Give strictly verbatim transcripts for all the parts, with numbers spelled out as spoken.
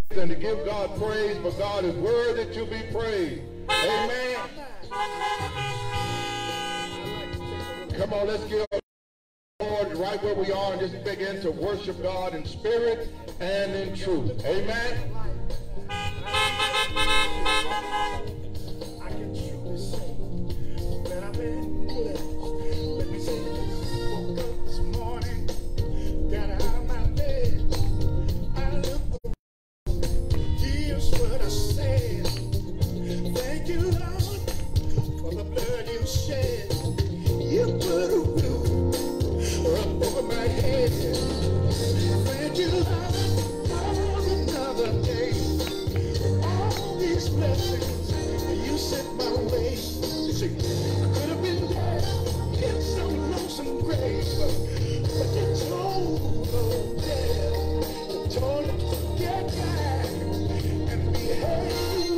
and to give God praise, for God is worthy to be praised. Amen. Come on, let's give Lord right where we are and just begin to worship God in spirit and in truth. Amen. I can truly say that I've been blessed. Let me say this. Woke up this morning, got out of my bed. I looked up. Here's what I said. Thank you, Lord, for the blood you shed. You put a roof up over my head. Thank you, Lord, for another day. All these blessings you sent my way. You see, I could have been dead in some lonesome grave, but you told old death, you told it to get back and behave.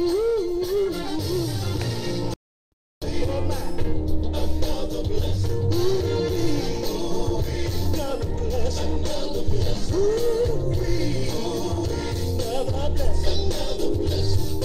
You're mine. Another blessing. Ooh, another blessing. Another blessing. Ooh, another blessing. Another blessing. Oh,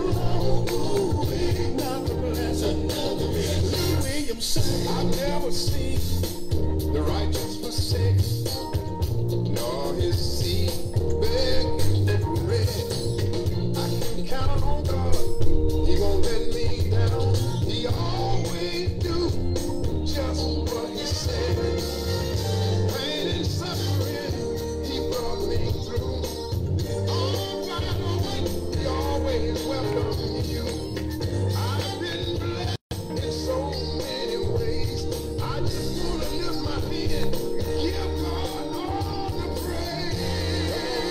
another blessing. Another blessing. Lee Williams sang, I've never seen the righteous forsaken, nor his seed begging for bread. I can count on God. He won't let me down. He always do just what he said. Pain and suffering, he brought me through. All right, all right, he always welcomes you. I've been blessed in so many ways. I just want to lift my hand, give God all the praise.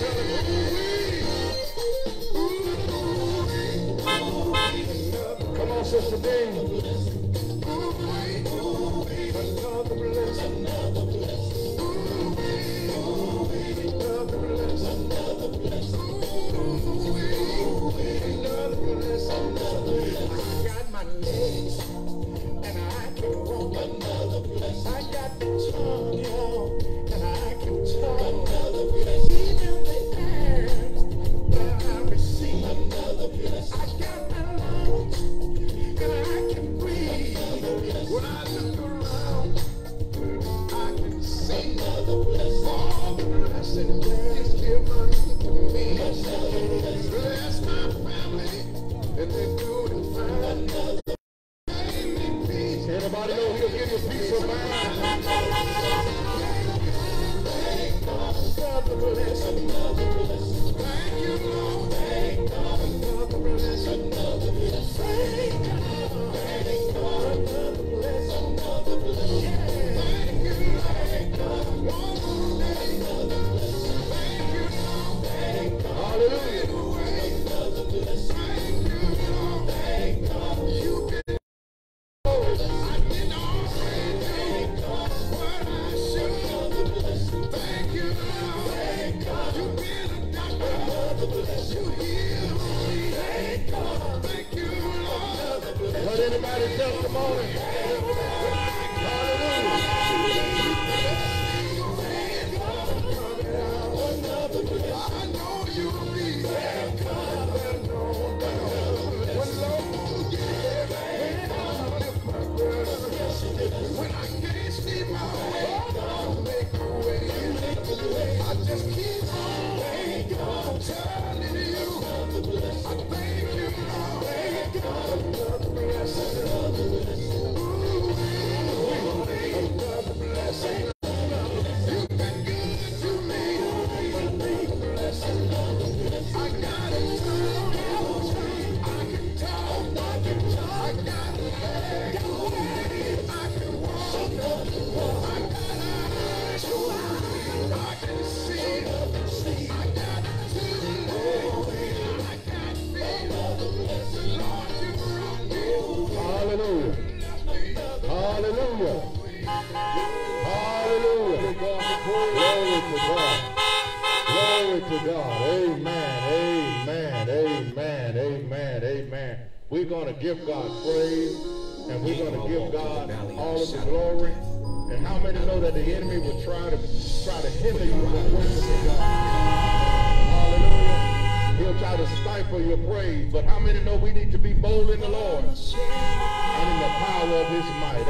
Come on, Sister Dean. Another blessing, another blessing. Another blessing, another blessing. Another blessing, another blessing. I got my legs and I can walk. Another blessing. I got the tongue, y'all, and I can talk. Another blessing. Even the air that I receive. Another blessing. I got my lungs and I can breathe. When I look around, I can see another blessing. All the blessings is given to me. Bless my family, and they do it fine. Anybody know he'll give you peace of mind? Another blessing, another blessing. Thank you, Lord. Thank God. Another blessing, another blessing. Thank God. Thank God. Another blessing, another blessing. Thank you, thank God. One more day, another blessing. Thank you, Lord. Thank God. Hallelujah. Another blessing. Thank you, Lord. Thank God. You've been I did already do what I should. Thank you, Lord. Thank God. You've been a doctor. You healed me. Thank God. Thank you, Lord. Let anybody testimony. Hallelujah. I know you'll be there. When Lord, when I can't see my way, I'll make a way. I just keep on turning to you. I thank you, Lord. Another blessing. Ooh, another blessing. You've been good to me. Another blessing. I got it turned. I can talk. I can talk. I got it. I can walk. I got eyes. I can see. I got two legs. I got feet. Lord, you brought me. Hallelujah. Hallelujah. Hallelujah. Glory to God. Glory to God. Amen. Amen. Amen. Amen. Amen. We're going to give God praise, and we're going to give God all of the glory. And how many know that the enemy will try to try to hinder you from worshiping God? Hallelujah. He'll tonight for your praise. But how many know we need to be bold in the Lord and in the power of his might?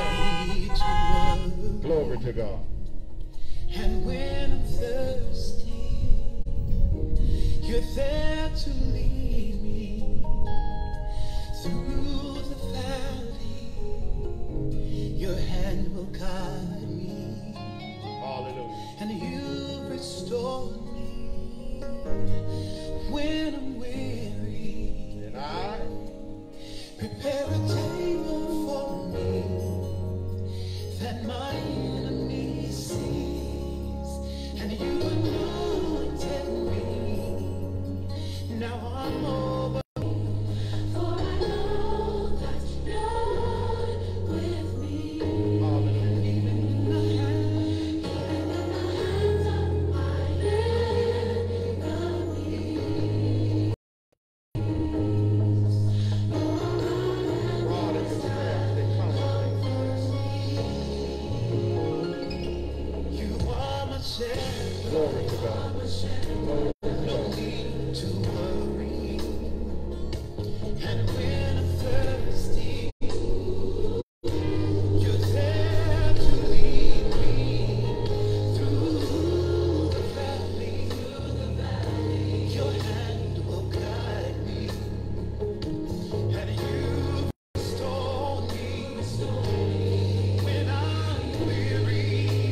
Amen. Glory to God. And when I'm thirsty, you're there to lead me through the valley. Your hand will guide me. Hallelujah. And you restore me when I'm weary. And I prepare a table for me that my enemy sees. And you anointed me. Now I'm over. For I know that you're with me. hallelujah. Even in the hand, even in the hands of my enemy. Rod and his staff, they comfort me. You are my shepherd. Glory to God. Glory to No God. need to worry. And when I'm thirsty, you're there to lead me through the valley. Your hand will guide me, and you restore me when I'm weary.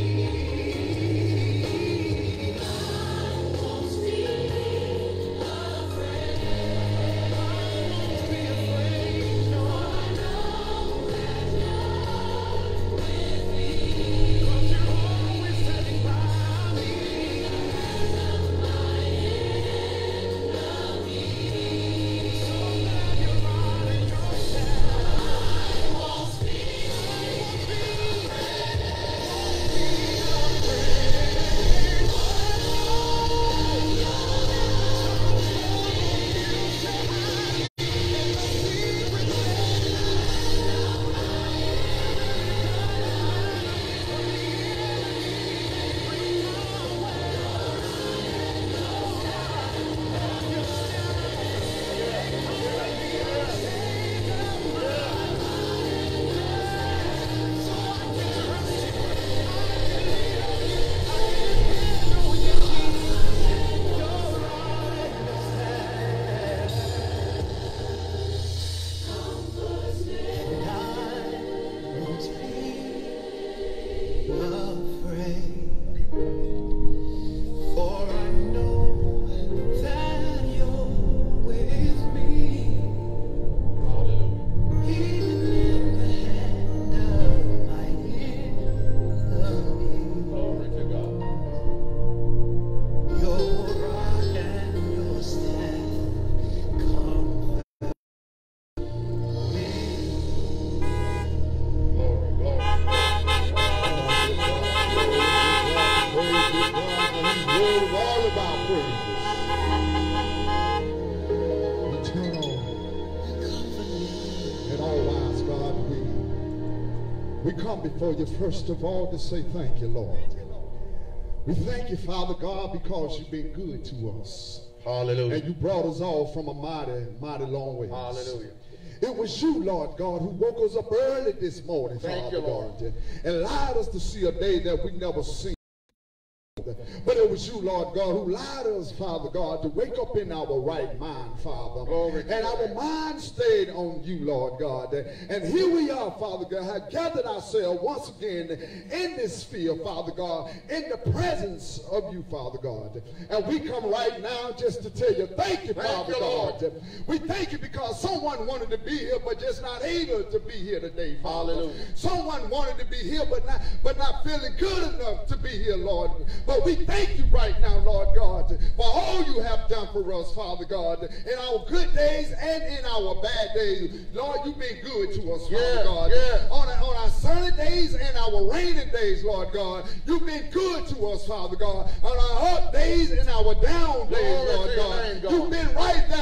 I won't be afraid. I won't be afraid. No, I know that you're with me. 'Cause you're always standing by me. So that your rod and your staff, I won't be We come before you first of all to say thank you, Lord. We thank you, Father God, because you've been good to us. Hallelujah. And you brought us all from a mighty, mighty long way. Hallelujah. It was you, Lord God, who woke us up early this morning, Thank Father you, Lord. God, and allowed us to see a day that we never seen. But it was you, Lord God, who allowed us, Father God, to wake up in our right mind, Father. Glory to and our God. mind stayed on you, Lord God. And here we are, Father God, have gathered ourselves once again in this field, Father God, in the presence of you, Father God. And we come right now just to tell you, thank you, Thank Father you, God. Lord. We thank you because someone wanted to be here, but just not able to be here today, Father. Hallelujah. Someone wanted to be here, but not, but not feeling good enough to be here, Lord. But we thank you right now, Lord God, for all you have done for us, Father God, in our good days and in our bad days. Lord, you've been good to us, Father Yeah, God. yeah. On, on our sunny days and our rainy days, Lord God, you've been good to us, Father God. On our up days and our down days, Glory Lord to your God, name, God. you've been right there by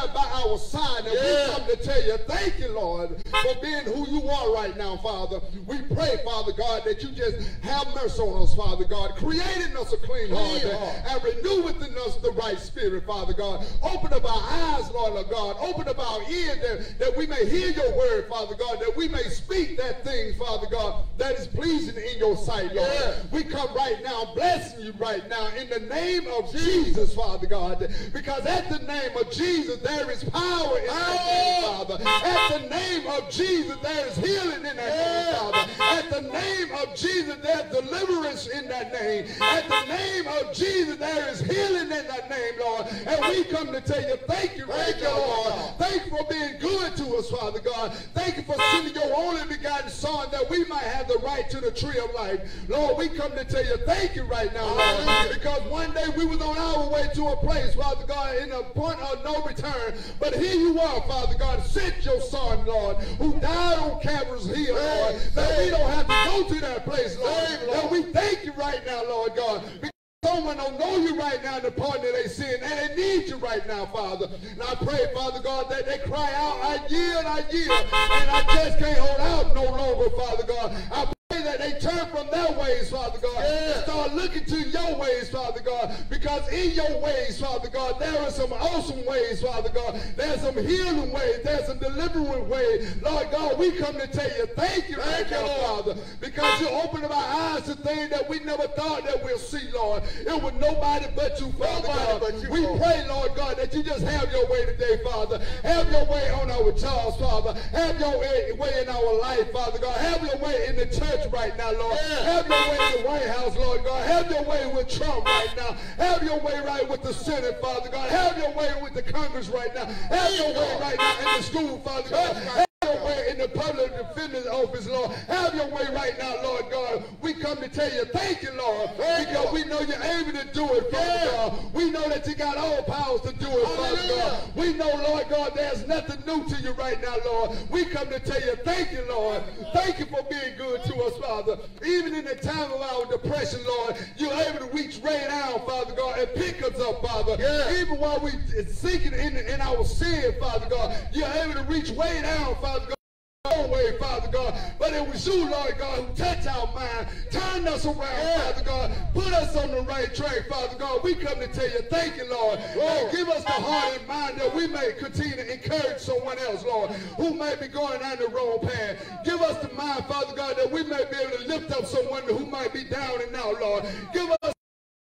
our side. And Yeah. we come to tell you, thank you, Lord, for being who you are right now, Father. We pray, Father God, that you just have mercy on us, Father God, creating us a clean heart Clean heart. and renew within us the right spirit, Father God. Open up our eyes, Lord of God. Open up our ears that, that we may hear your word, Father God, that we may speak that thing, Father God, that is pleasing in your sight, Lord. Yeah. We come right now blessing you right now in the name of Jesus, Father God, because at the name of Jesus there is power in that name, Father. At the name of Jesus there is healing in that name, Father. At the name of Jesus there's deliverance in that name. At the name of Jesus there is healing in that name, Lord. And we come to tell you, thank you, right Thank you, now, Lord. Lord. Thank you for being good to us, Father God. Thank you for sending your only begotten Son that we might have the right to the tree of life. Lord, we come to tell you, thank you right now, Lord. Because one day we was on our way to a place, Father God, in a point of no return. But here you are, Father God, sent your Son, Lord, who died on Calvary's hill, Lord, that we don't have to go to that place, Lord. And we thank you right now, Lord God. Someone don't know you right now in the pardon of their sin, and they need you right now, Father. And I pray, Father God, that they cry out, I yield, I yield, and I just can't hold out no longer, Father God. I pray that they turn from their ways, Father God, Yeah. and start looking to your ways, Father God, because in your ways, Father God, there are some awesome ways, Father God. There's some healing ways. There's some delivering ways. Lord God, we come to tell you, thank you right Thank you, now, Lord. Father, because you open up our eyes to things that we never thought that we'll see, Lord. It was nobody but you, Father Nobody God. but you, we Lord. pray, Lord God, that you just have your way today, Father. Have your way on our jobs, Father. Have your way way in our life, Father God. Have your way in the church right now, Lord. Yeah. Have your way in the White House, Lord God. Have your way with Trump right now. Have your way right with the Senate, Father God. Have your way with the Congress right now. Have your way right now in the school, Father God. Have your way in the public defender's office, Lord. Have your way right now, Lord God. We come to tell you, thank you, Lord, because we know you're able to do it, Father God. We know that you got all powers to do it, Father God. We know, Lord God, there's nothing new to you right now, Lord. We come to tell you, thank you, Lord. Thank you for being good to us, Father. Even in the time of our depression, Lord, you're able to reach way down, Father God, and pick us up, Father. Yeah. Even while we sinking in, in our sin, Father God, you're able to reach way down, Father God. Way, Father God, but it was you, Lord God, who touched our mind, turned us around, Yeah. Father God, put us on the right track, Father God. We come to tell you, thank you, Lord. Lord, give us the heart and mind that we may continue to encourage someone else, Lord, who may be going down the wrong path. Give us the mind, Father God, that we may be able to lift up someone who might be down and out, Lord. Give us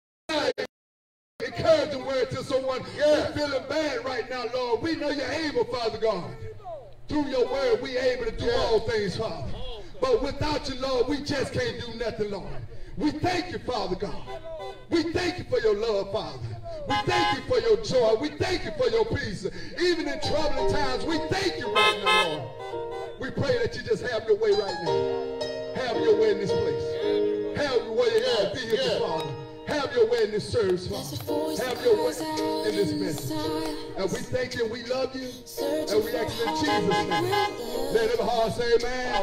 encouraging word to someone Yeah. who's feeling bad right now, Lord. We know you're able, Father God. Through your word, we able to do Yeah. all things, Father. But without you, Lord, we just can't do nothing, Lord. We thank you, Father God. We thank you for your love, Father. We thank you for your joy. We thank you for your peace. Even in troubling times, we thank you right now, Lord. We pray that you just have your way right now. Have your way in this place. Have your way in our vehicles, Yeah. Father. Have your way in this service, Father. Have your way in this message. And we thank you and we love you. And we ask in Jesus' name. Let every heart say amen.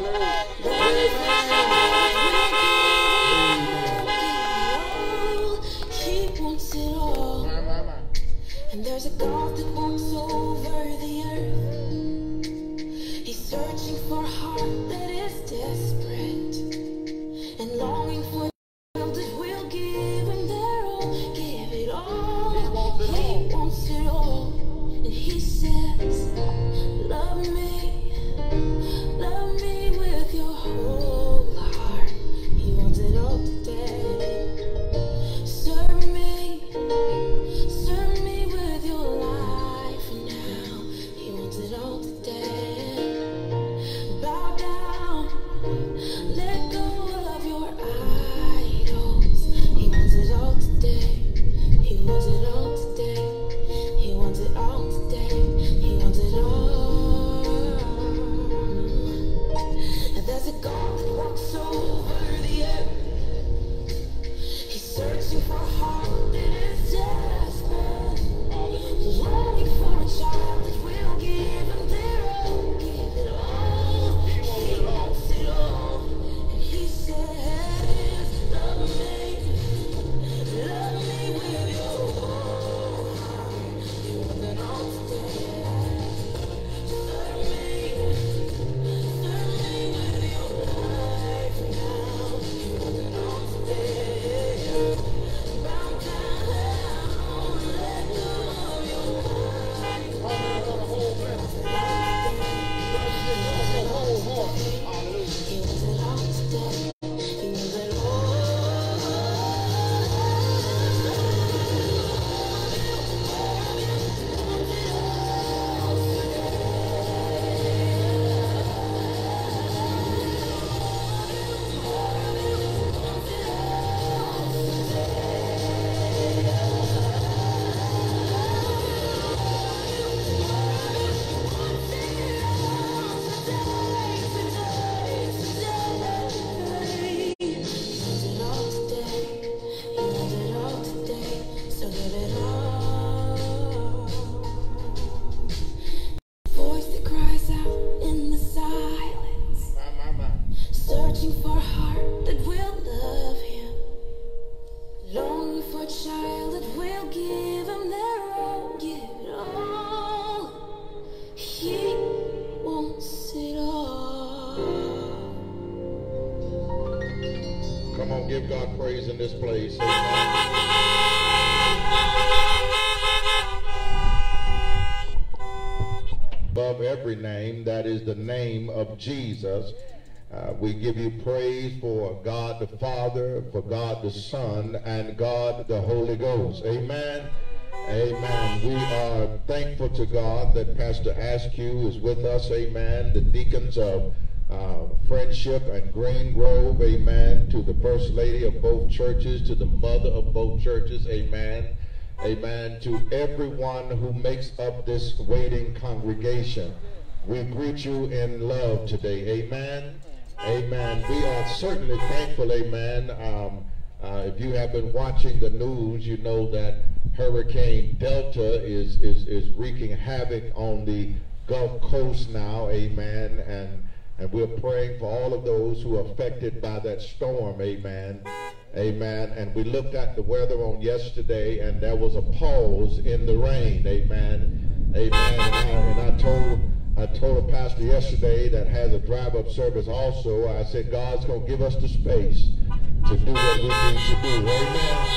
He wants it all. My, my, my. And there's a God that walks over the earth. He's searching for a heart that is desperate and longing for that will give him their all. Give it all. He wants it all. He wants it all. And he says, love me, love me with your whole heart. He wants it all today. Serve me, serve me with your life now. He wants it all today. Bow down, let go of your give God praise in this place? Amen. Above every name, that is the name of Jesus. Uh, we give you praise for God the Father, for God the Son, and God the Holy Ghost. Amen. Amen. We are thankful to God that Pastor Askew is with us. Amen. The deacons of uh, Friendship and Green Grove. Amen. To the First Lady of both churches, to the mother of both churches. Amen. Amen. To everyone who makes up this waiting congregation, we greet you in love today. Amen. Amen. We are certainly thankful. Amen. Um, uh, if you have been watching the news, you know that Hurricane Delta is, is, is wreaking havoc on the Gulf Coast now. Amen. And, and we're praying for all of those who are affected by that storm. Amen. Amen. And we looked at the weather on yesterday, and there was a pause in the rain. Amen. Amen. And I, and I told I told a pastor yesterday that has a drive-up service also, I said, God's going to give us the space to do what we need to do. Amen.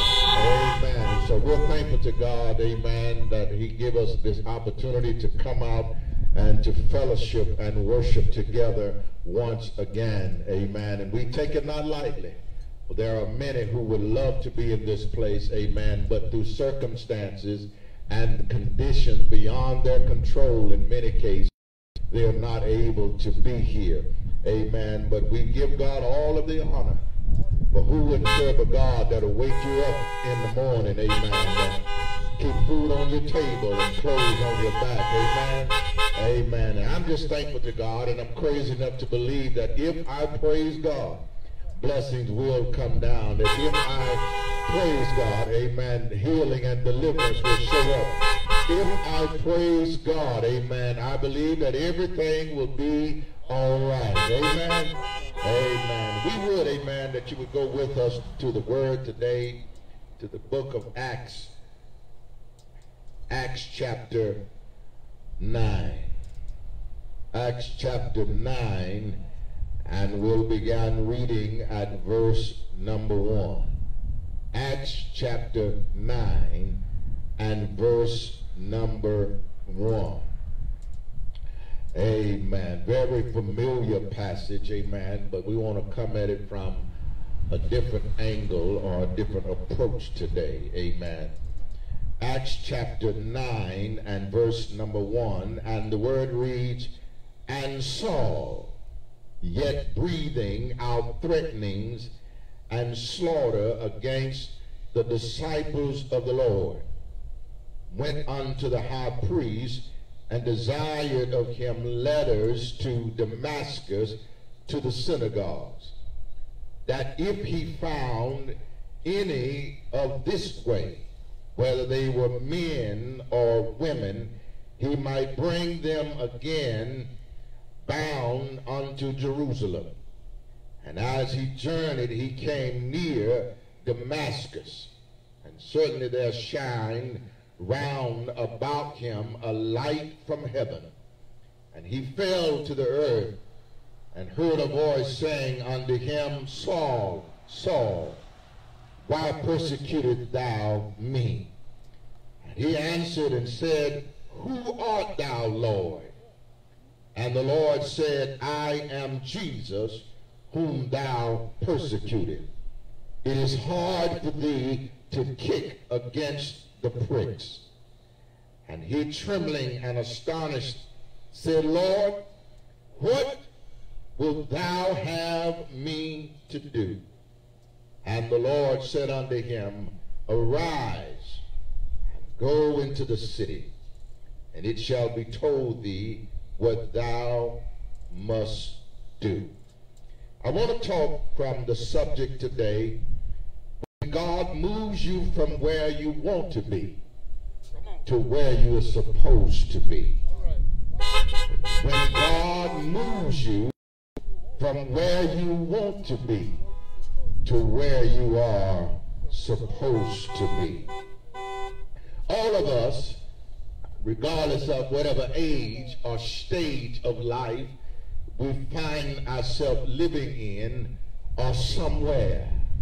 Amen. So we're thankful to God, amen, that he give us this opportunity to come out and to fellowship and worship together once again. Amen. And we take it not lightly. There are many who would love to be in this place, amen, but through circumstances and conditions beyond their control in many cases, they are not able to be here. Amen. But we give God all of the honor. For who wouldn't serve a God that'll wake you up in the morning, amen, and keep food on your table and clothes on your back, amen, amen. And I'm just thankful to God, and I'm crazy enough to believe that if I praise God, blessings will come down. That if I praise God, amen, healing and deliverance will show up. If I praise God, amen, I believe that everything will be all right. Amen. Amen. We would, amen, that you would go with us to the word today, to the book of Acts, Acts chapter nine. Acts chapter nine, and we'll begin reading at verse number one. Acts chapter nine and verse number one. Amen. Very familiar passage, amen, but we want to come at it from a different angle or a different approach today, amen. Acts chapter nine and verse number one, and the word reads, and Saul, yet breathing out threatenings and slaughter against the disciples of the Lord, went unto the high priest and desired of him letters to Damascus to the synagogues, that if he found any of this way, whether they were men or women, he might bring them again bound unto Jerusalem. And as he journeyed, he came near Damascus, and certainly there shined round about him a light from heaven. And he fell to the earth, and heard a voice saying unto him, Saul, Saul, why persecutest thou me? And he answered and said, who art thou, Lord? And the Lord said, I am Jesus, whom thou persecutest. It is hard for thee to kick against the pricks. And he, trembling and astonished, said, Lord, what wilt thou have me to do? And the Lord said unto him, arise, and go into the city, and it shall be told thee what thou must do. I want to talk from the subject today, when God moves you from where you want to be to where you are supposed to be. When God moves you from where you want to be to where you are supposed to be. All of us, regardless of whatever age or stage of life we find ourselves living in or somewhere,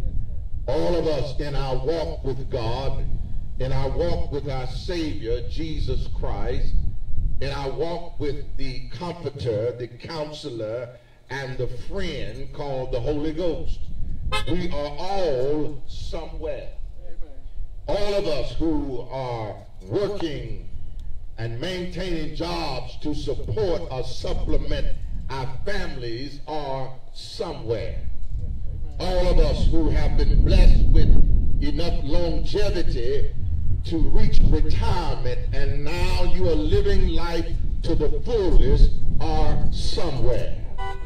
All of us in our walk with God, in our walk with our Savior, Jesus Christ, in our walk with the Comforter, the Counselor, and the friend called the Holy Ghost, we are all somewhere. All of us who are working and maintaining jobs to support or supplement our families are somewhere. All of us who have been blessed with enough longevity to reach retirement and now you are living life to the fullest are somewhere.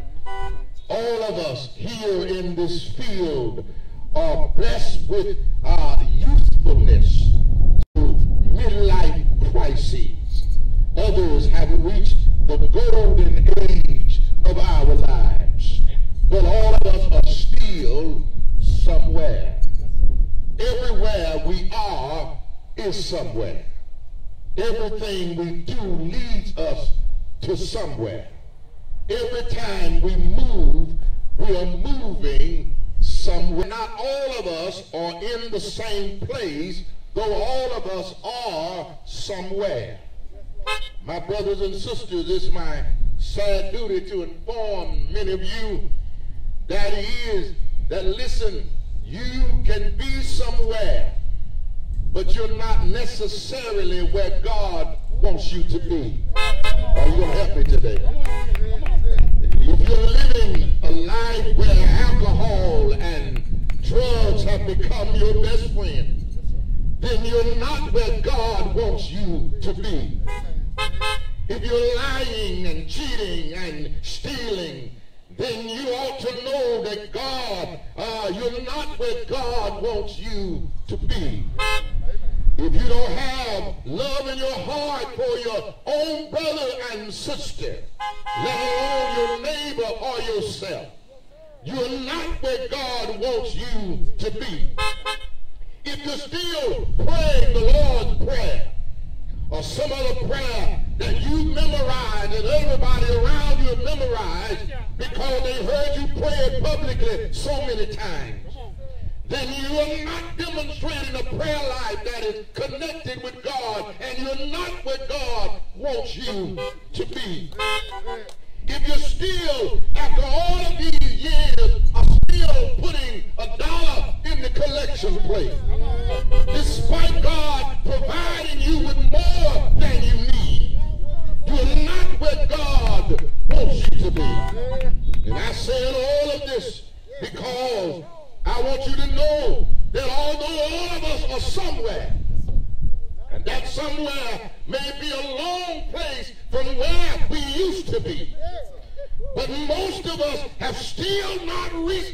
All of us here in this field are blessed with uh, youthfulness to midlife crises. Others have reached the golden age of our lives. But all of us are still somewhere. Everywhere we are is somewhere. Everything we do leads us to somewhere. Every time we move, we are moving somewhere. Not all of us are in the same place, though all of us are somewhere. My brothers and sisters, it's my sad duty to inform many of you that it is that, listen, you can be somewhere, but you're not necessarily where God wants you to be. Are you going to help me today? If you're living a life where alcohol and drugs have become your best friend, then you're not where God wants you to be. If you're lying and cheating and stealing, then you ought to know that God, uh, you're not where God wants you to be. If you don't have love in your heart for your own brother and sister, let alone your neighbor or yourself, you're not where God wants you to be. If you're still praying the Lord's Prayer or some other prayer that you memorized and everybody around you memorized because they heard you pray it publicly so many times, then you are not demonstrating a prayer life that is connected with God, and you're not where God wants you to be. If you're still, after all of these years, are still putting a dollar in the collection plate, despite God providing you with more than you need, you're not where God wants you to be. And I say all of this because I want you to know that although all of us are somewhere, and that somewhere may be a long place from where we used to be, but most of us have still not reached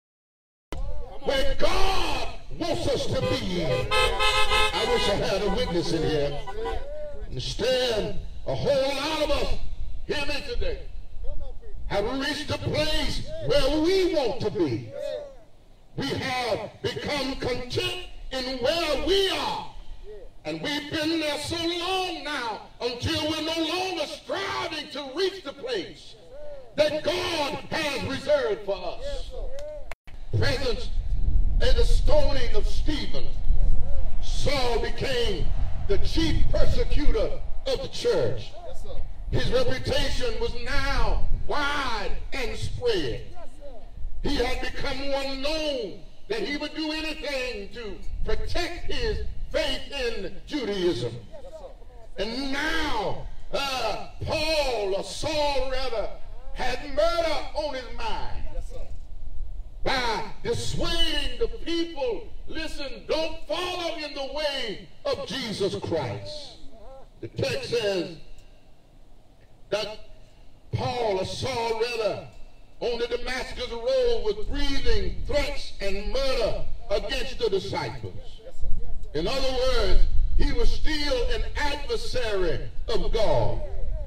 where God wants us to be in. I wish I had a witness in here. Instead, a whole lot of us, hear me today, have reached a place where we want to be. We have become content in where we are. And we've been there so long now until we're no longer striving to reach the place that God has reserved for us. Presence at the stoning of Stephen, Saul became the chief persecutor of the church. His reputation was now wide and spread. He had become one known that he would do anything to protect his faith in Judaism. And now, uh, Paul, or Saul rather, had murder on his mind. By dissuading the people, listen, don't follow in the way of Jesus Christ. The text says that Paul, or Saul rather, on the Damascus road was breathing threats and murder against the disciples. In other words, he was still an adversary of God.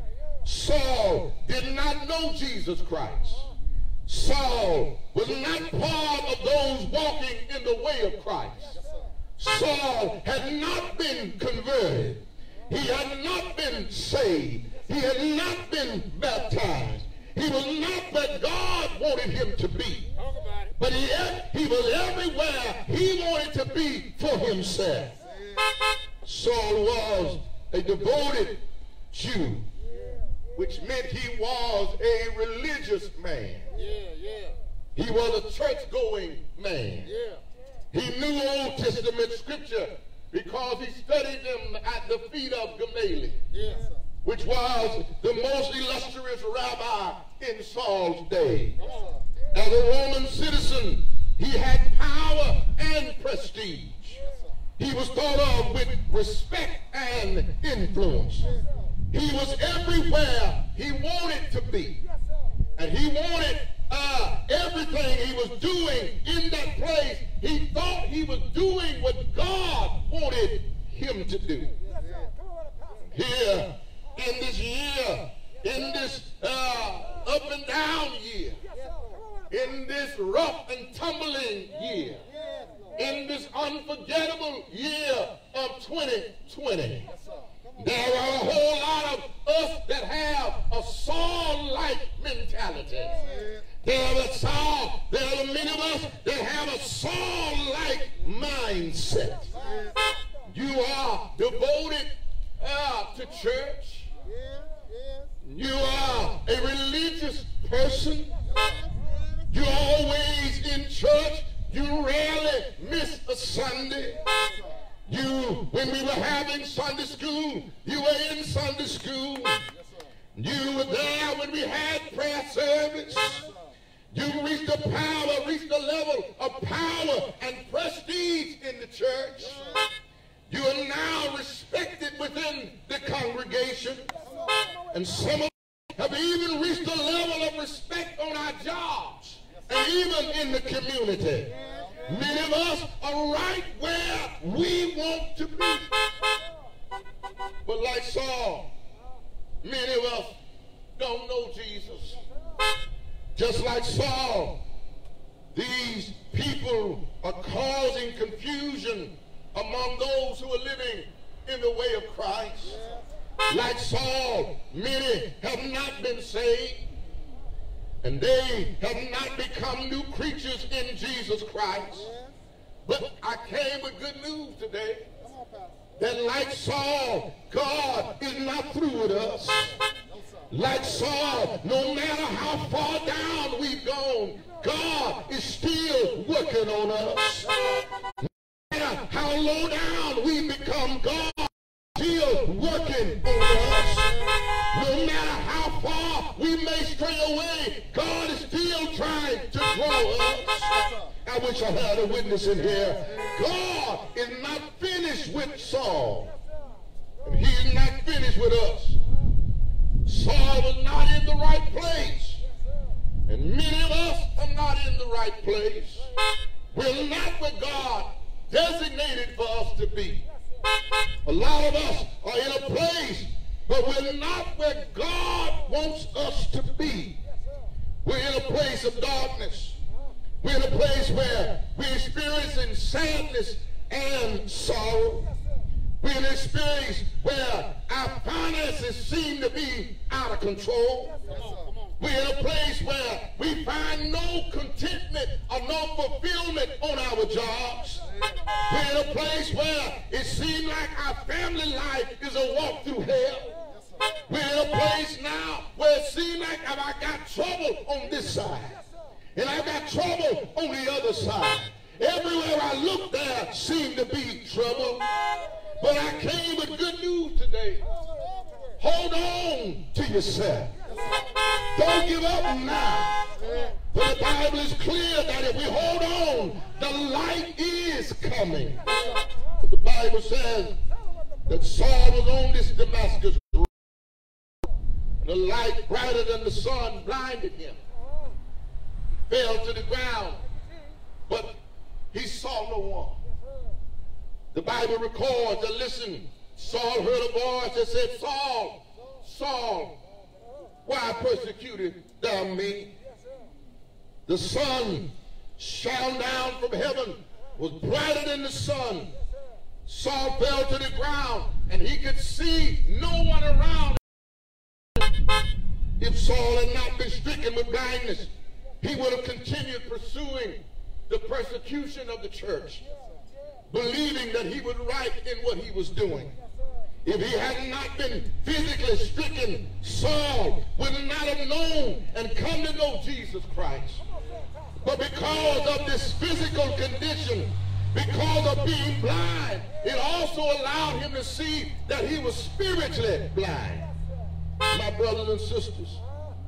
Saul did not know Jesus Christ. Saul was not part of those walking in the way of Christ. Saul had not been converted. He had not been saved. He had not been baptized. He was not where God wanted him to be. but he, he was everywhere he wanted to be for himself. Saul was a devoted Jew, which meant he was a religious man. He was a church-going man. He knew Old Testament scripture because he studied them at the feet of Gamaliel, which was the most illustrious rabbi in Saul's day. As a Roman citizen, he had power and prestige. He was thought of with respect and influence. He was everywhere he wanted to be. And he wanted uh, everything he was doing in that place. He thought he was doing what God wanted him to do. Here, in this year, in this uh, up and down year, in this rough and tumbling year, in this unforgettable year of twenty twenty, there are a whole lot of us that have a Saul-like mentality. There are Saul, there are many of us that have a Saul-like mindset. You are devoted uh, to church. You are a religious person. You're always in church. You rarely miss a Sunday. You, when we were having Sunday school, you were in Sunday school. You were there when we had prayer service. You reached the power, reached the level of power and prestige in the church. You are now respected within the congregation. And some of us have even reached the level of respect on our jobs and even in the community. Many of us are right where we want to be. But like Saul, many of us don't know Jesus. Just like Saul, these people are causing confusion among those who are living in the way of Christ. Like Saul, many have not been saved. And they have not become new creatures in Jesus Christ. But I came with good news today. That like Saul, God is not through with us. Like Saul, no matter how far down we've gone, God is still working on us. No matter how low down we become, God is still working on us. No matter how far we may stray away, God is still trying to draw us. I wish I had a witness in here. God is not finished with Saul. And he is not finished with us. Saul was not in the right place. And many of us are not in the right place. We're not where God designated for us to be. A lot of us are in a place, but we're not where God wants us to be. We're in a place of darkness. We're in a place where we're experiencing sadness and sorrow. We're in an experience where our finances seem to be out of control. We're in a place where we find no contentment or no fulfillment on our jobs. We're in a place where it seems like our family life is a walk through hell. We're in a place now where it seems like I got trouble on this side and I got trouble on the other side. Everywhere I look, there seemed to be trouble. But I came with good news today. Hold on to yourself. Don't give up now. For the Bible is clear that if we hold on, the light is coming. But the Bible says that Saul was on this Damascus road. And the light brighter than the sun blinded him. He fell to the ground, but he saw no one. The Bible records that, listen, Saul heard a voice that said, Saul, Saul, why persecutest thou me? The sun shone down from heaven, was brighter than the sun. Saul fell to the ground, and he could see no one around. If Saul had not been stricken with blindness, he would have continued pursuing the persecution of the church, believing that he was right in what he was doing. If he had not been physically stricken, Saul would not have known and come to know Jesus Christ. But because of this physical condition, because of being blind, it also allowed him to see that he was spiritually blind. My brothers and sisters,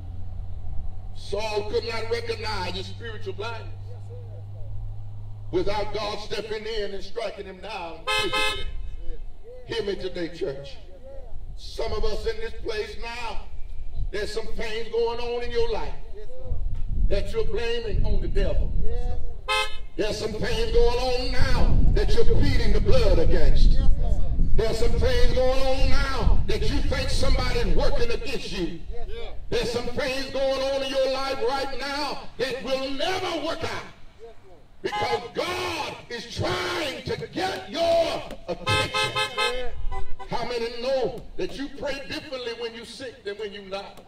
Saul could not recognize his spiritual blindness without God stepping in and striking him down physically. Hear me today, church. Some of us in this place now, there's some things going on in your life that you're blaming on the devil. There's some things going on now that you're pleading the blood against. There's some things going on now that you think somebody's working against you. There's some things going on in your life right now that will never work out. Because God is trying to get your attention. How many know that you pray differently when you're sick than when you're not?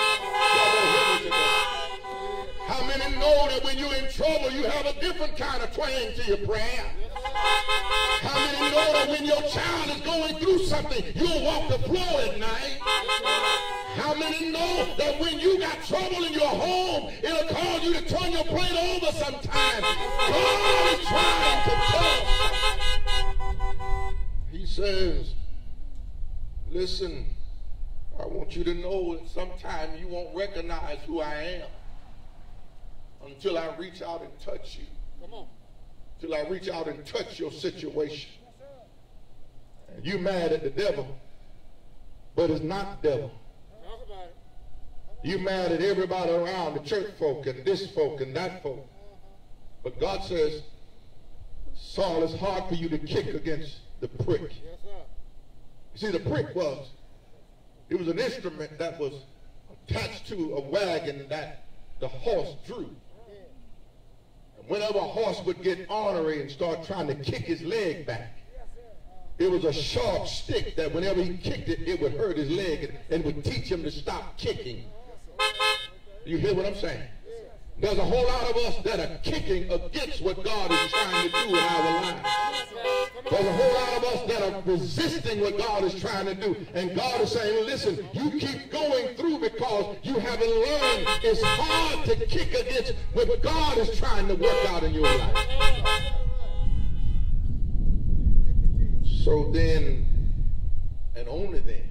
How many know that when you're in trouble, you have a different kind of twang to your prayer? How many know that when your child is going through something, you'll walk the floor at night? How many know that when you got trouble in your home, it'll cause you to turn your plate over sometimes? God is trying to tell us. He says, listen, I want you to know that sometimes you won't recognize who I am until I reach out and touch you. Come on. Till I reach out and touch your situation. And you mad at the devil, but it's not the devil. You mad at everybody around, the church folk and this folk and that folk. But God says, Saul, it's hard for you to kick against the prick. You see, the prick was, it was an instrument that was attached to a wagon that the horse drew. And whenever a horse would get ornery and start trying to kick his leg back, it was a sharp stick that whenever he kicked it, it would hurt his leg and, and would teach him to stop kicking. You hear what I'm saying? There's a whole lot of us that are kicking against what God is trying to do in our lives. There's a whole lot of us that are resisting what God is trying to do. And God is saying, listen, you keep going through because you haven't learned. It's hard to kick against what God is trying to work out in your life. So then, and only then,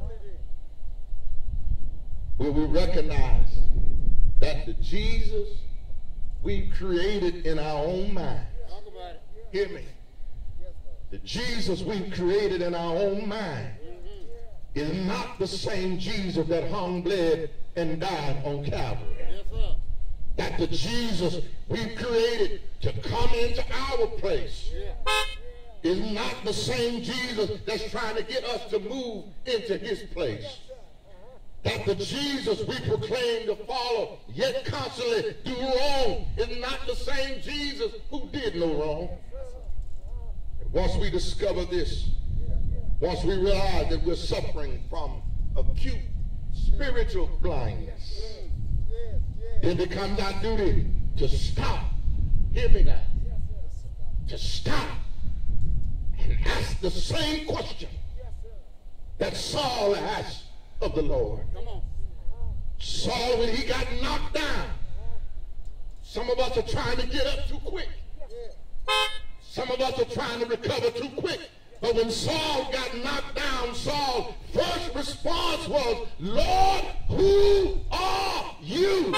will we recognize that the Jesus we've created in our own mind, hear me, the Jesus we've created in our own mind is not the same Jesus that hung, bled, and died on Calvary. That the Jesus we've created to come into our place is not the same Jesus that's trying to get us to move into his place. That the Jesus we proclaim to follow, yet constantly do wrong, is not the same Jesus who did no wrong. And once we discover this, once we realize that we're suffering from acute spiritual blindness, it becomes our duty to stop, hear me now, to stop and ask the same question that Saul asked of the Lord. Saul, when he got knocked down, some of us are trying to get up too quick. Some of us are trying to recover too quick. But when Saul got knocked down, Saul's first response was, Lord, who are you?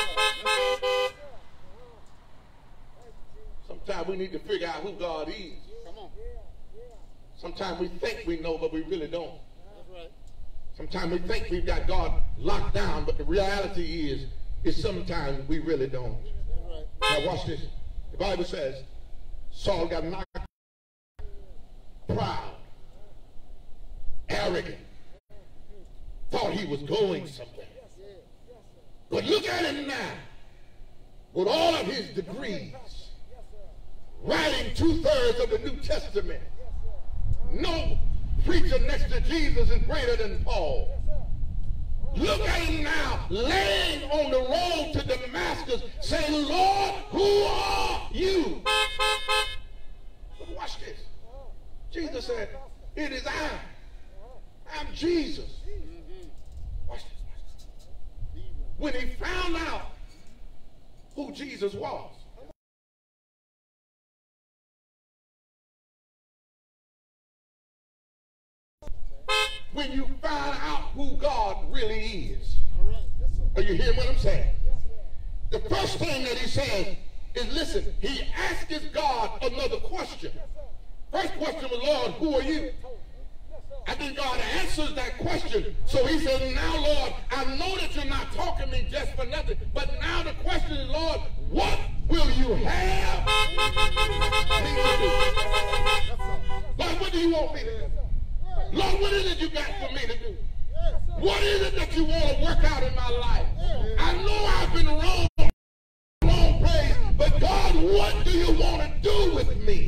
Sometimes we need to figure out who God is. Sometimes we think we know, but we really don't. Sometimes we think we've got God locked down, but the reality is, is sometimes we really don't. Now watch this. The Bible says Saul got knocked down, proud, arrogant, thought he was going somewhere. But look at him now, with all of his degrees, writing two-thirds of the New Testament. No preacher next to Jesus is greater than Paul. Look at him now, laying on the road to Damascus, saying, Lord, who are you? But watch this. Jesus said, it is I. I'm Jesus. Watch this. Watch this. When he found out who Jesus was, when you find out who God really is. Are you hearing what I'm saying? The first thing that he says is, listen, he asks God another question. First question was, Lord, who are you? I think God answers that question. So he said, now, Lord, I know that you're not talking to me just for nothing, but now the question is, Lord, what will you have me to do? Lord, what do you want me to do? Lord, what is it you got for me to do? What is it that you want to work out in my life? I know I've been wrong, wrong place, but God, what do you want to do with me?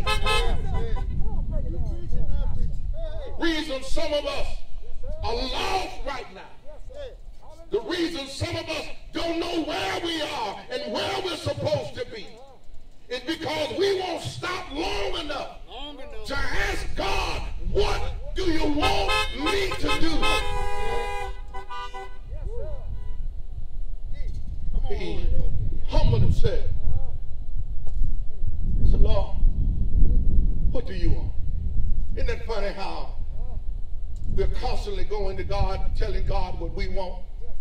Reason some of us are lost right now. The reason some of us don't know where we are and where we're supposed to be is because we won't stop long enough to ask God, what do you want me to do? He humbled himself. He said, Lord, what do you want? Isn't that funny how we're constantly going to God, telling God what we want?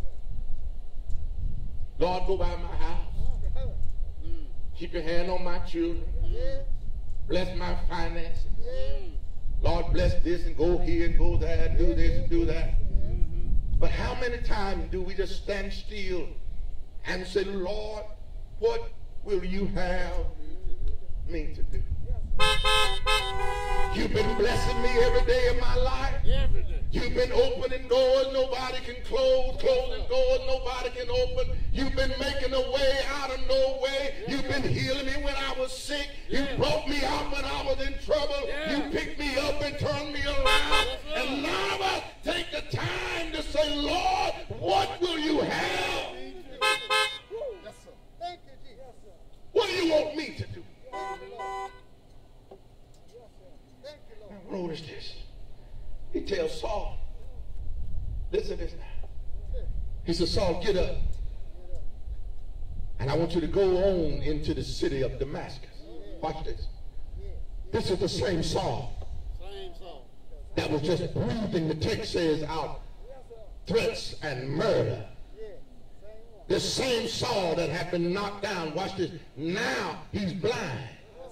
Lord, go by my house. Keep your hand on my children. Bless my finances. Lord, bless this and go here and go there and do this and do that. But how many times do we just stand still and say, Lord, what will you have me to do? You've been blessing me every day of my life. Every day. You've been opening doors nobody can close, closing doors nobody can open. You've been making a way out of no way. You've been healing me when I was sick. You brought me out when I was in trouble. You picked me up and turned me around. And none of us take the time to say, Lord, what will you have? Yes, sir. Thank you, Jesus. What do you want me to do? Now, notice this. He tells Saul, listen to this now. He says, Saul, get up. And I want you to go on into the city of Damascus. Watch this. This is the same Saul that was just breathing, the text says, out threats and murder. The same Saul that had been knocked down, watch this, now he's blind.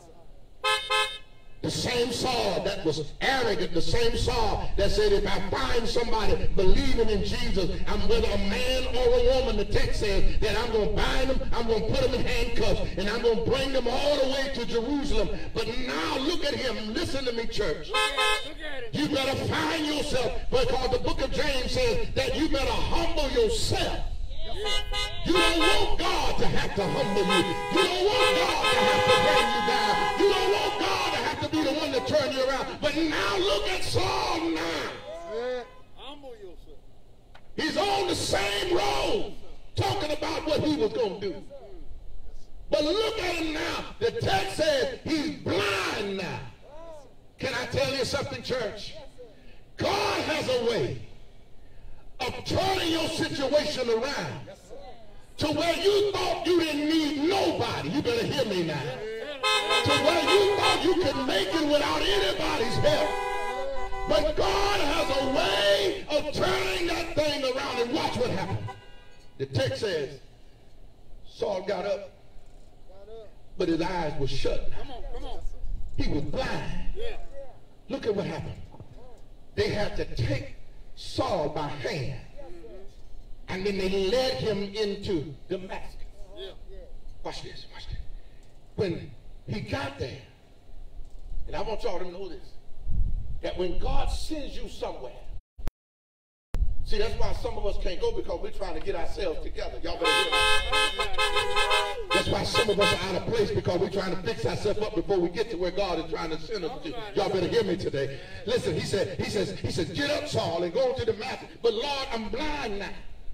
The same Saul that was arrogant, the same Saul that said, if I find somebody believing in Jesus, I'm whether a man or a woman, the text says that I'm going to bind them, I'm going to put them in handcuffs, and I'm going to bring them all the way to Jerusalem. But now look at him. Listen to me, church. Look at, look at it. You better find yourself, because the book of James says that you better humble yourself. You don't want God to have to humble you. You don't want God to have to bring you down. You don't want God to have to be the one to turn you around. But now look at Saul now. Humble yourself. He's on the same road talking about what he was going to do. But look at him now. The text says he's blind now. Can I tell you something, church? God has a way of turning your situation around to where you thought you didn't need nobody. You better hear me now. To where you thought you could make it without anybody's help. But God has a way of turning that thing around, and watch what happened. The text says Saul got up, but his eyes were shut. Come on, come on. He was blind. Yeah. Look at what happened. They had to take Saul by hand, and then they led him into Damascus. Yeah. Watch this, watch this. When he got there, and I want y'all to know this, that when God sends you somewhere, see, that's why some of us can't go, because we're trying to get ourselves together. Y'all better hear me. That's why some of us are out of place, because we're trying to fix ourselves up before we get to where God is trying to send us to. Y'all better hear me today. Listen, he said, he says, he says, get up, Saul, and go to Damascus. But Lord, I'm blind now.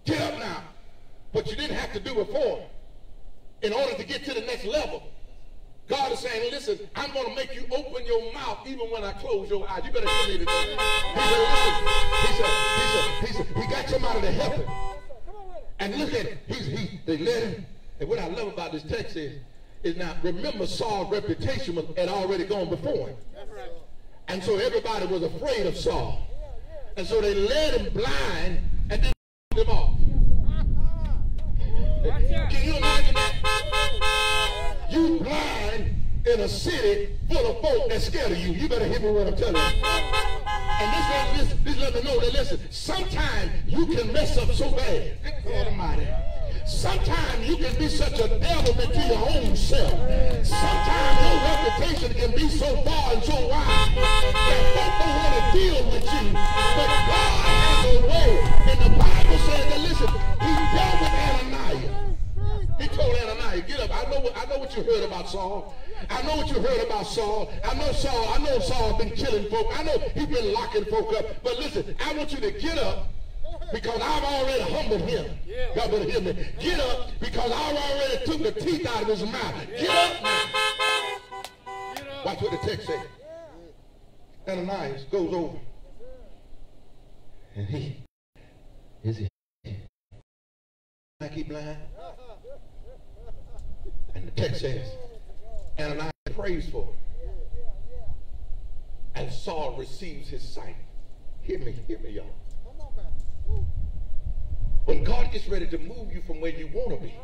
Get up now. What you didn't have to do before in order to get to the next level. God is saying, listen, I'm going to make you open your mouth even when I close your eyes. You better hear me today. He said, listen, he said, he said, he said, he got somebody to help him. And look at it. He's, he, they let him. And what I love about this text is, is now, remember Saul's reputation was, had already gone before him. And so everybody was afraid of Saul. And so they led him blind and then him off. Can you imagine that? You blind in a city full of folk that's scared of you. You better hear me what I'm telling you. And this, this, this let me know that, listen, sometimes you can mess up so bad. God Almighty. Sometimes you can be such a devilment to your own self. Sometimes your reputation can be so far and so wide that folk don't want to deal with you. But God has a way. And the Bible says that, listen, he dealt with Ananias. He told Ananias, get up. I know, I know what you heard about Saul. I know what you heard about Saul. I know Saul, I know Saul been killing folk. I know he's been locking folk up. But listen, I want you to get up because I've already humbled him. Y'all better hear me. Get up because I've already took the teeth out of his mouth. Get up now. Watch what the text says. Ananias goes over. And he, is he like he blind? And the text says, Ananias prays for him. And Saul receives his sight. Hear me, hear me, y'all. When God gets ready to move you from where you want to be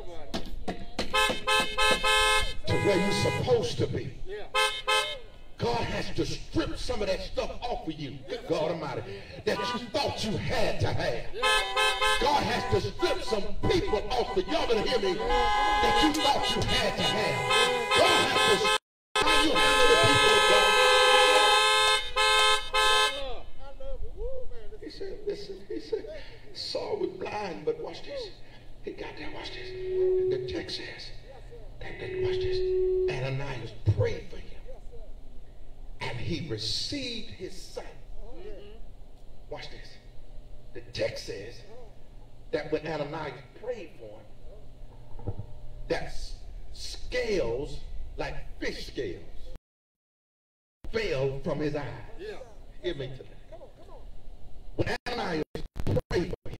to where you're supposed to be, God has to strip some of that stuff off of you, God Almighty, that you thought you had to have. God has to strip some people off of you. Y'all better hear me. That you thought you had to have. God has to strip how you handle the people of God. He said, listen, he said, Saul was blind, but watch this. He got there, watch this. The text says, that, that, watch this. Ananias prayed for him. And he received his sight. Watch this. The text says that when Ananias prayed for him, that scales, like fish scales, fell from his eyes. Hear me today. When Ananias prayed for him,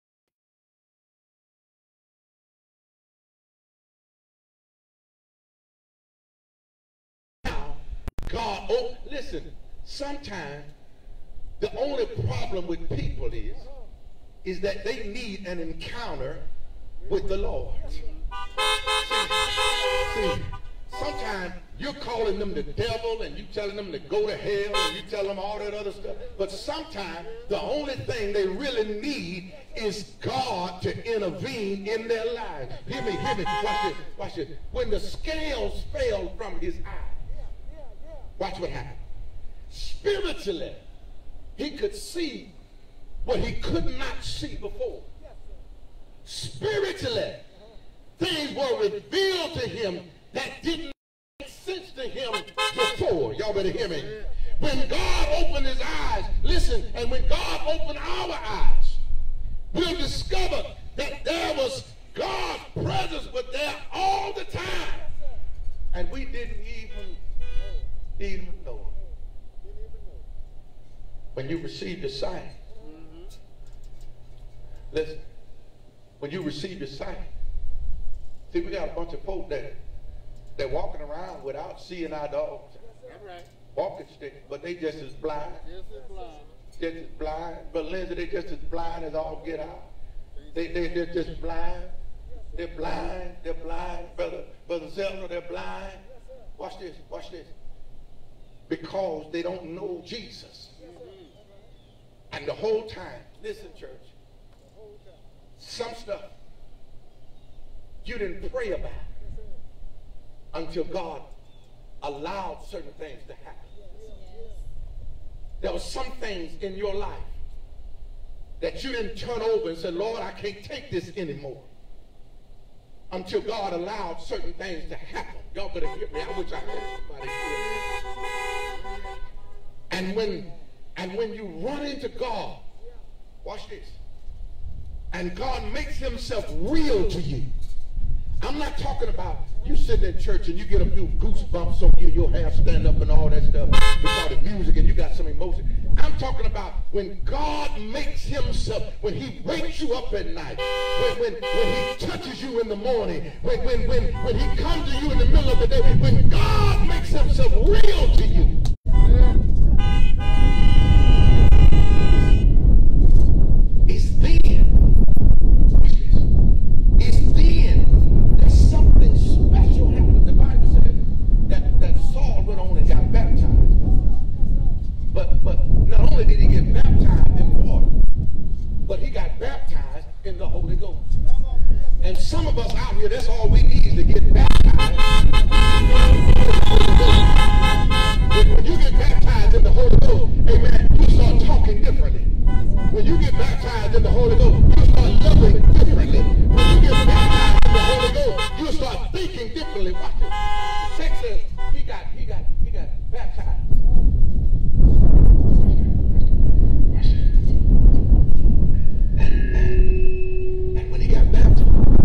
God, oh, listen, sometimes the only problem with people is, is that they need an encounter with the Lord. See, see, sometimes you're calling them the devil and you telling them to go to hell and you tell them all that other stuff. But sometimes the only thing they really need is God to intervene in their lives. Hear me, hear me, watch this, watch this. When the scales fell from his eyes, watch what happened. Spiritually, he could see what he could not see before. Spiritually, things were revealed to him that didn't make sense to him before. Y'all better hear me. When God opened his eyes, listen, and when God opened our eyes, we'll discover that there was God's presence was there all the time. And we didn't even even know. When you receive the sight, mm-hmm. listen, when you receive the sight, see, we got a bunch of folk that they're walking around without seeing our dogs, right. walking sticks, but they just as blind, just as blind, just as blind. But Lindsay, they just as blind as all get out. They they they're just blind. They're blind. They're blind, brother, brother Zelda. They're blind. Watch this. Watch this. Because they don't know Jesus. And the whole time, listen, church, some stuff you didn't pray about until God allowed certain things to happen. There were some things in your life that you didn't turn over and say, Lord, I can't take this anymore, until God allowed certain things to happen. Y'all better hear me. I wish I had somebody here. And when, and when you run into God, watch this. and God makes himself real to you. I'm not talking about you sitting in church and you get a few goosebumps on you, your hair stand up and all that stuff because of music and you got some emotion. I'm talking about when God makes himself, when he wakes you up at night, when, when, when he touches you in the morning, when, when, when, when he comes to you in the middle of the day, when God makes himself real to you. It's then, watch this, it's then that something special happened. The Bible says that, that Saul went on and got baptized. But, but not only did he get baptized in water, but he got baptized in the Holy Ghost. And some of us out here, that's all we need is to get baptized. When you get baptized in the Holy Ghost, amen, you start talking differently. When you get baptized in the Holy Ghost, you start loving differently. When you get baptized in the Holy Ghost, you start thinking differently. Watch it. The text says he got, he got, he got baptized. And, and, and when he got baptized,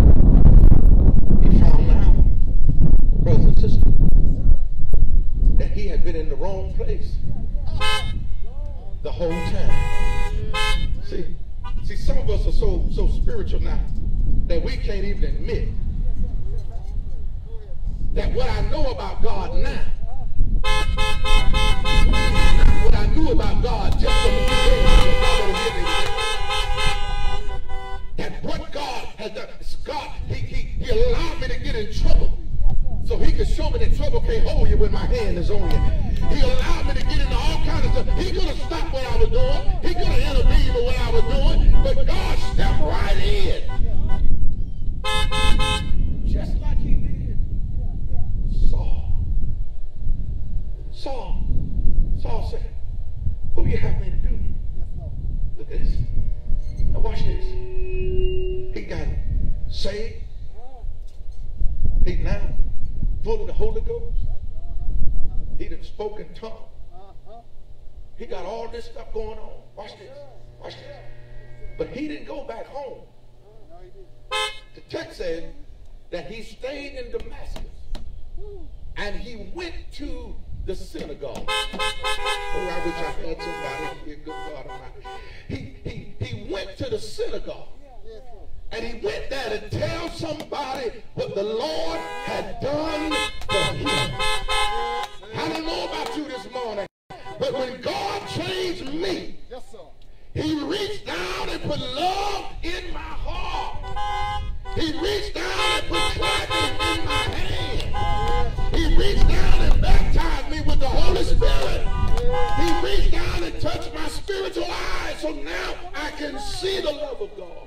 he found out, brothers and sisters, that he had been in the wrong place the whole time. See, see, some of us are so so spiritual now that we can't even admit that what I know about God now is not what I knew about God just from the beginning. That what God has done, God, he, he, he allowed me to get in trouble so he could show me that trouble can't hold you when my hand is on you. He allowed me to get into all kinds of stuff. He could have stopped what I was doing. He could have intervened with what I was doing. But God stepped right in. Just like he did Saul. Saul. Saul said, what do you have me to do? Look at this. Now watch this. He got saved. He now full of the Holy Ghost. He done spoken tongue. He got all this stuff going on. Watch this. Watch this. But he didn't go back home. The text says that he stayed in Damascus and he went to the synagogue. Oh, I wish I had somebody here. Good God Almighty. He, he, he went to the synagogue. And he went there to tell somebody what the Lord had done for him. I don't know about you this morning, but when God changed me, he reached down and put love in my heart. He reached down and put clapping in my hand. He reached down and baptized me with the Holy Spirit. He reached down and touched my spiritual eyes, so now I can see the love of God.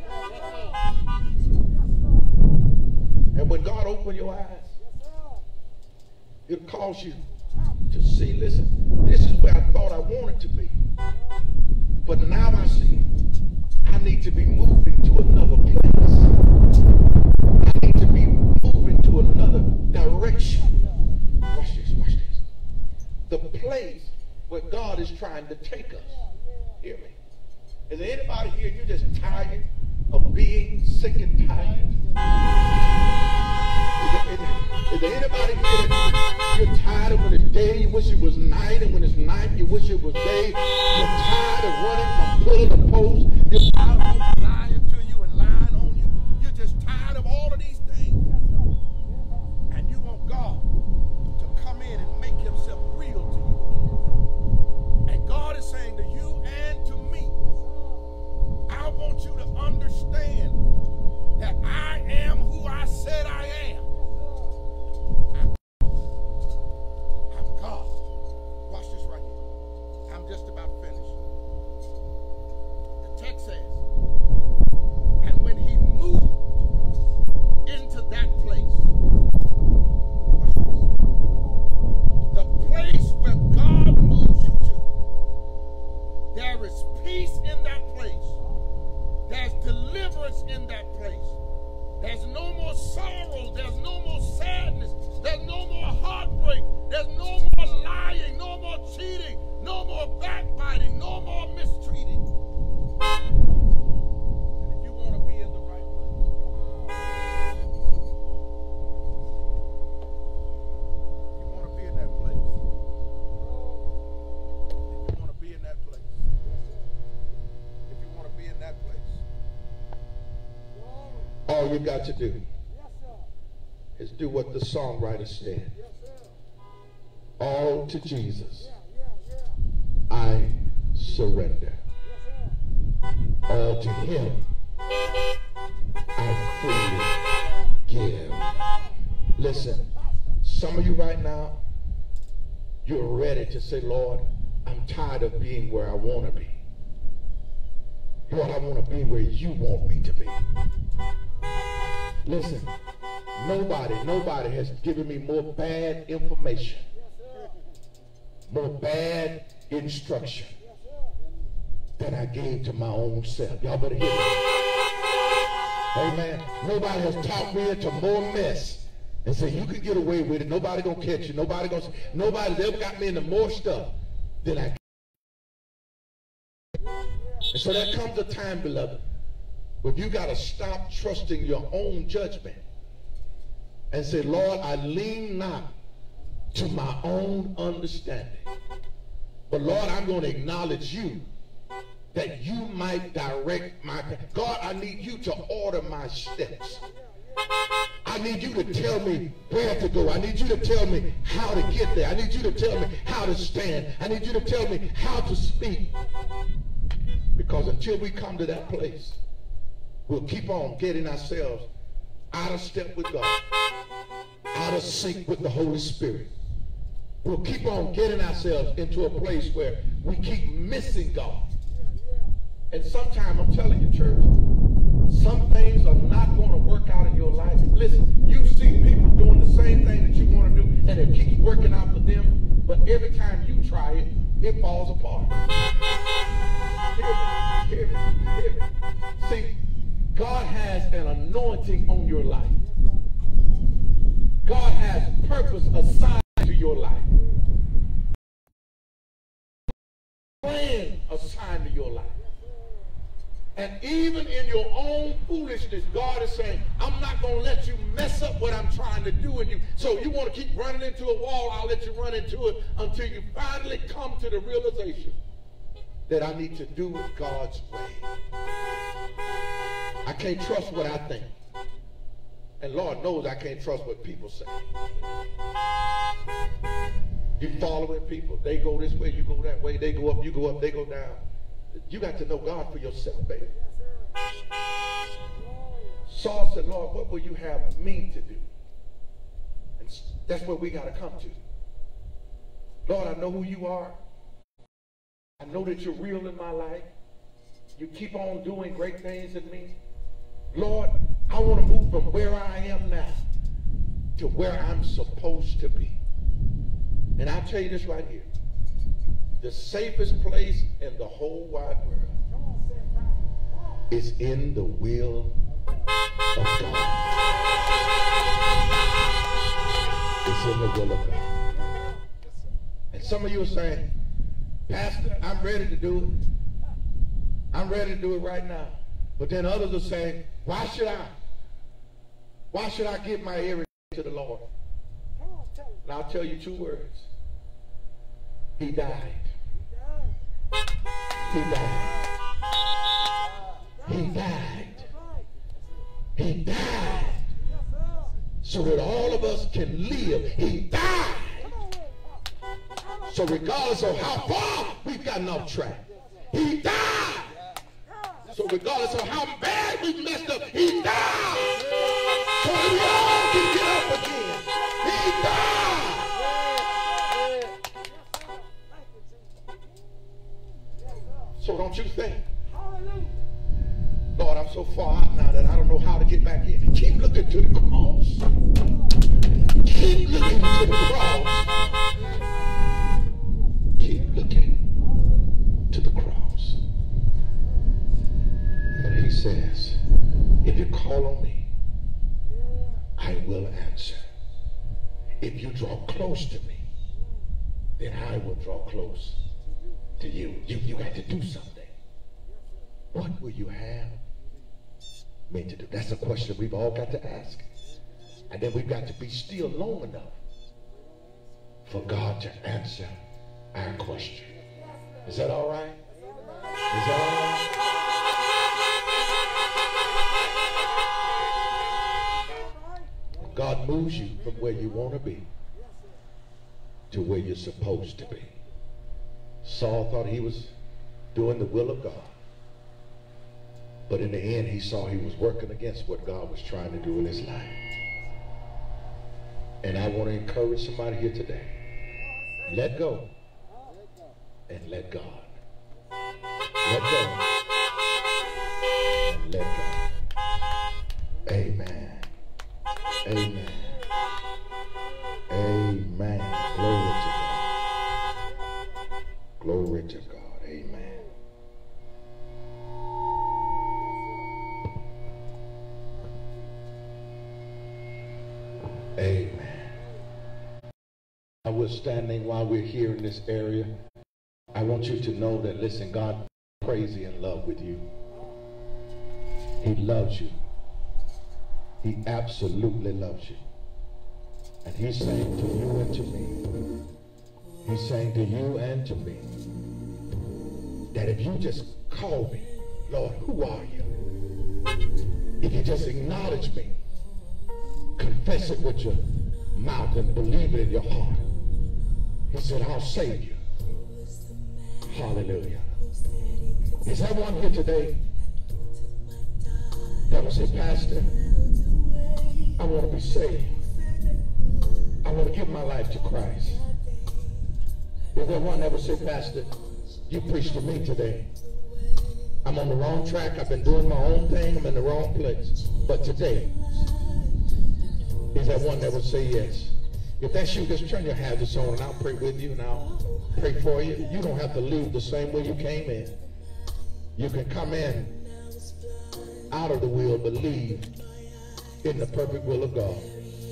And when God opened your eyes, it'll cause you to see, listen, this is where I thought I wanted to be. But now I see I need to be moving to another place. I need to be moving to another direction. Watch this, watch this. The place where God is trying to take us. Hear me. Is there anybody here, you're just tired of being sick and tired? Is there, is there, is there anybody here that you're tired of when it's day, you wish it was night, and when it's night, you wish it was day? You're tired of running from pillar to post. You're tired of people lying to you and lying on you. You're just tired of all of these things. And you want God to come in and make himself real to you. And God is saying to you and to me, I want you to understand that I am who I said I am. I'm, I'm God. Watch this right here. I'm just about finished. The text says, and when he moved into that place, watch this, the place where God moves you to, there is peace in that place. There's deliverance in that place. There's no more sorrow. There's no more sadness. There's no more heartbreak. There's no more lying. No more cheating. No more backbiting. No more mistreating. And if you want to be all you got to do is do what the songwriter said. All to Jesus I surrender. All to him I freely give. Listen, some of you right now, you're ready to say, Lord, I'm tired of being where I want to be. Lord, I want to be where you want me to be. Listen, nobody, nobody has given me more bad information, more bad instruction than I gave to my own self. Y'all better hear me. Amen. Nobody has talked me into more mess and say, you can get away with it. Nobody gonna catch you. Nobody gonna, nobody's ever got me into more stuff than I. And so there comes a time, beloved, where you got to stop trusting your own judgment and say, Lord, I lean not to my own understanding, but Lord, I'm going to acknowledge you that you might direct my path. God, I need you to order my steps. I need you to tell me where to go. I need you to tell me how to get there. I need you to tell me how to stand. I need you to tell me how to speak. Because until we come to that place, we'll keep on getting ourselves out of step with God, out of sync with the Holy Spirit. We'll keep on getting ourselves into a place where we keep missing God. And sometimes, I'm telling you, church, some things are not going to work out in your life. Listen, you see people doing the same thing that you want to do, and it keeps working out for them, but every time you try it, it falls apart. Hear me, hear me, hear me. See, God has an anointing on your life. God has purpose assigned to your life. Plan assigned to your life. And even in your own foolishness, God is saying, I'm not going to let you mess up what I'm trying to do in you. So you want to keep running into a wall, I'll let you run into it until you finally come to the realization that I need to do it God's way. I can't trust what I think. And Lord knows I can't trust what people say. You following people. They go this way, you go that way. They go up, you go up, they go down. You got to know God for yourself, baby. Saul said, Lord, what will you have me to do? And that's where we got to come to. Lord, I know who you are. I know that you're real in my life. You keep on doing great things in me. Lord, I want to move from where I am now to where I'm supposed to be. And I'll tell you this right here. The safest place in the whole wide world is in the will of God. It's in the will of God. And some of you are saying, Pastor, I'm ready to do it. I'm ready to do it right now. But then others are saying, why should I? Why should I give my everything to the Lord? And I'll tell you two words. He died. He died. He died. He died. So that all of us can live. He died. So regardless of how far we've gotten off track, he died. So regardless of how bad we've messed up, he died. So that we all can get up again. He died. So don't you think, Lord, I'm so far out now that I don't know how to get back in. Keep looking to the cross. Keep looking to the cross. Keep looking to the cross. And he says, if you call on me, I will answer. If you draw close to me, then I will draw close to you. You, you got to do something. What will you have me to do? That's a question we've all got to ask. And then we've got to be still long enough for God to answer our question. Is that all right? Is that all right? moves you from where you want to be to where you're supposed to be. Saul thought he was doing the will of God. But in the end, he saw he was working against what God was trying to do in his life. And I want to encourage somebody here today. Let go and let God. Let go and let God. Amen. Amen. Amen. Glory to God. Glory to God. Amen. Amen. I was standing while we're here in this area. I want you to know that, listen, God is crazy in love with you. He loves you. He absolutely loves you. And he's saying to you and to me, he's saying to you and to me, that if you just call me, Lord, who are you? If you just acknowledge me, confess it with your mouth and believe it in your heart, he said, I'll save you. Hallelujah. Is there one here today that will say, Pastor, I want to be saved. I want to give my life to Christ. Is there one that will say, Pastor, you preached to me today. I'm on the wrong track. I've been doing my own thing. I'm in the wrong place. But today, is there one that will say yes? If that's you, just turn your hands on and I'll pray with you and I'll pray for you. You don't have to leave the same way you came in. You can come in out of the will, but leave in the perfect will of God.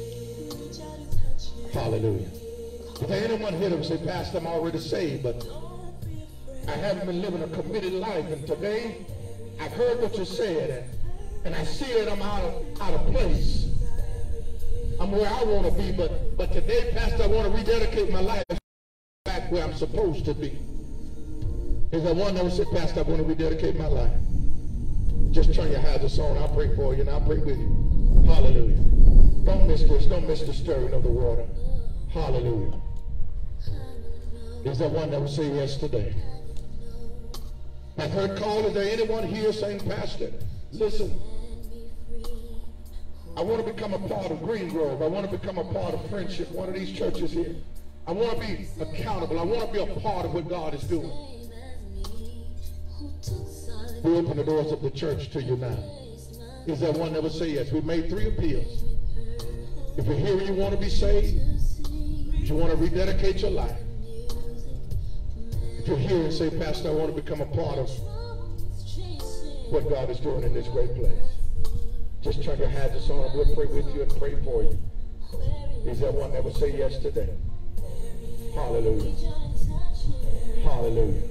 Hallelujah. Is there anyone here that will say, Pastor, I'm already saved, but I haven't been living a committed life, and today I've heard what you said, and, and I see that I'm out of, out of place. I'm where I want to be, but, but today, Pastor, I want to rededicate my life back where I'm supposed to be. Is there one that will say, Pastor, I want to rededicate my life? Just turn your hands on. I'll pray for you and I'll pray with you. Hallelujah. Don't miss this. Don't miss the stirring of the water. Hallelujah. Is there one that will say yes today? I've heard call. Is there anyone here saying, Pastor, listen, I want to become a part of Green Grove. I want to become a part of Friendship, one of these churches here. I want to be accountable. I want to be a part of what God is doing. We open the doors of the church to you now. Is there one that will say yes? We made three appeals. If you're here and you want to be saved, if you want to rededicate your life, if you're here and say, Pastor, I want to become a part of what God is doing in this great place, just turn your hands on and we'll pray with you and pray for you. Is there one that will say yes today? Hallelujah. Hallelujah.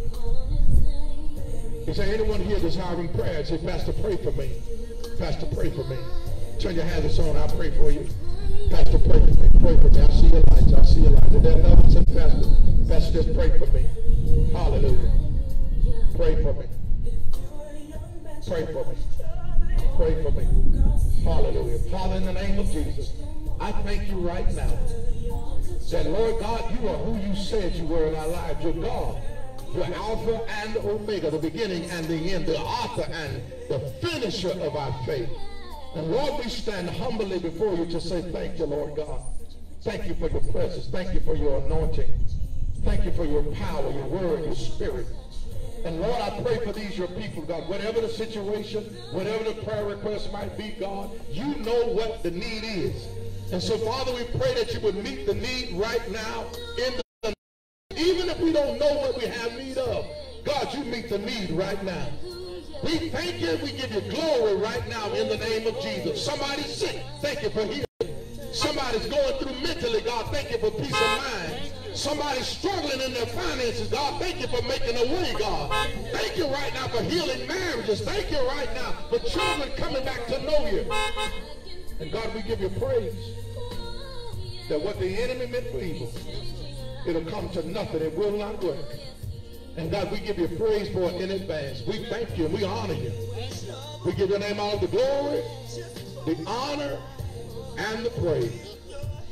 Is there anyone here desiring prayer? Say, Pastor, pray for me. Pastor, pray for me. Turn your hands on. I'll pray for you. Pastor, pray for me. Pray for me. I see your lights. I see your lights. Is there another one? Say, Pastor, Pastor, just pray for me. Hallelujah. Pray for me. Pray for me. Pray for me. Hallelujah. Father, in the name of Jesus, I thank you right now that, Lord God, you are who you said you were in our lives. You're God. You're Alpha and Omega, the beginning and the end, the author and the finisher of our faith. And Lord, we stand humbly before you to say thank you, Lord God. Thank you for your presence. Thank you for your anointing. Thank you for your power, your word, your spirit. And Lord, I pray for these, your people, God. Whatever the situation, whatever the prayer request might be, God, you know what the need is. And so, Father, we pray that you would meet the need right now in the even if we don't know what we have need of, God, you meet the need right now. We thank you. We give you glory right now in the name of Jesus. Somebody's sick. Thank you for healing. Somebody's going through mentally. God, thank you for peace of mind. Somebody's struggling in their finances. God, thank you for making a way, God. Thank you right now for healing marriages. Thank you right now for children coming back to know you. And God, we give you praise that what the enemy meant for evil, it'll come to nothing. It will not work. And God, we give you praise for it in advance. We thank you and we honor you. We give your name all the glory, the honor, and the praise.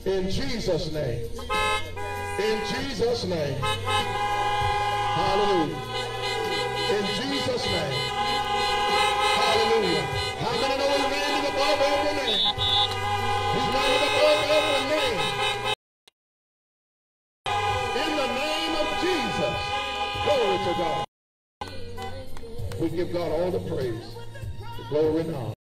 In Jesus' name. In Jesus' name. Hallelujah. In Jesus' name. Hallelujah. How many know his name is above every name? His name is above every name. In the name of Jesus. Glory to God. We give God all the praise, the glory and honor.